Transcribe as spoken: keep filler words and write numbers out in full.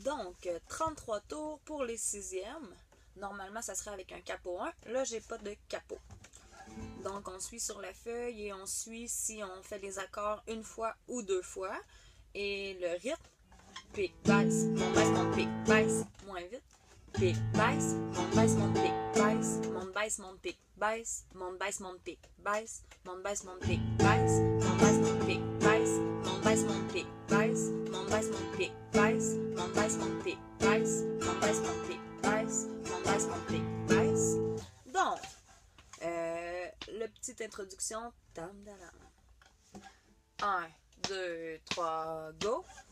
Donc, trente-trois tours pour les sixièmes. Normalement, ça serait avec un capot un. Là, j'ai pas de capot. Donc, on suit sur la feuille et on suit si on fait les accords une fois ou deux fois. Et le rythme, pique, baisse, monte, baisse, monte, pique, baisse, moins vite. Pique, baisse, monte, baisse, monte, pique, baisse, monte, baisse, monte, pique, baisse, monte, baisse, monte, pique, baisse, monte, baisse, monte, pique, baisse, monte, baisse, monte, pique, baisse, monte, baisse, monte, pique, baisse, monte, baisse, monte, pique, baisse, monte, baisse, monte, pique, baisse, monte, baisse, monte, pique, baisse, monte, baisse, monte, pique, baisse. Donc, euh, la petite introduction. Tam, tam, tam. un, deux, trois, go!